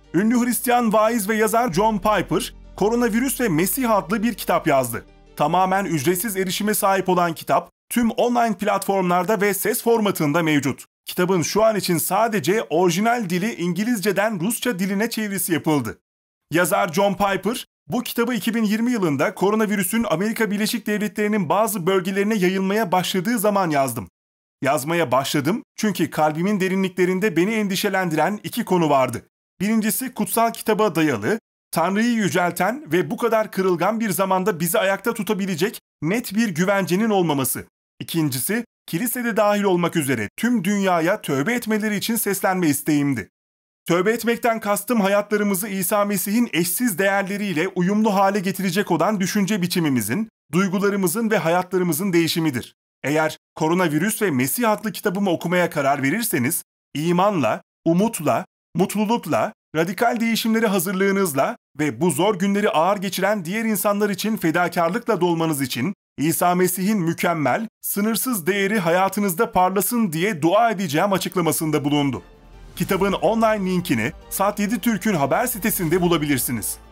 Ünlü Hristiyan vaiz ve yazar John Piper, Koronavirüs ve Mesih adlı bir kitap yazdı. Tamamen ücretsiz erişime sahip olan kitap, tüm online platformlarda ve ses formatında mevcut. Kitabın şu an için sadece orijinal dili İngilizceden Rusça diline çevirisi yapıldı. Yazar John Piper, bu kitabı 2020 yılında koronavirüsün Amerika Birleşik Devletleri'nin bazı bölgelerine yayılmaya başladığı zaman yazdım. Yazmaya başladım çünkü kalbimin derinliklerinde beni endişelendiren iki konu vardı. Birincisi kutsal kitaba dayalı, Tanrı'yı yücelten ve bu kadar kırılgan bir zamanda bizi ayakta tutabilecek net bir güvencenin olmaması. İkincisi, kilisede dahil olmak üzere tüm dünyaya tövbe etmeleri için seslenme isteğimdi. Tövbe etmekten kastım hayatlarımızı İsa Mesih'in eşsiz değerleriyle uyumlu hale getirecek olan düşünce biçimimizin, duygularımızın ve hayatlarımızın değişimidir. Eğer Koronavirüs ve Mesih adlı kitabımı okumaya karar verirseniz, imanla, umutla, mutlulukla, radikal değişimleri hazırlığınızla ve bu zor günleri ağır geçiren diğer insanlar için fedakarlıkla dolmanız için İsa Mesih'in mükemmel, sınırsız değeri hayatınızda parlasın diye dua edeceğim açıklamasında bulundu. Kitabın online linkini Saat 7 Türk'ün haber sitesinde bulabilirsiniz.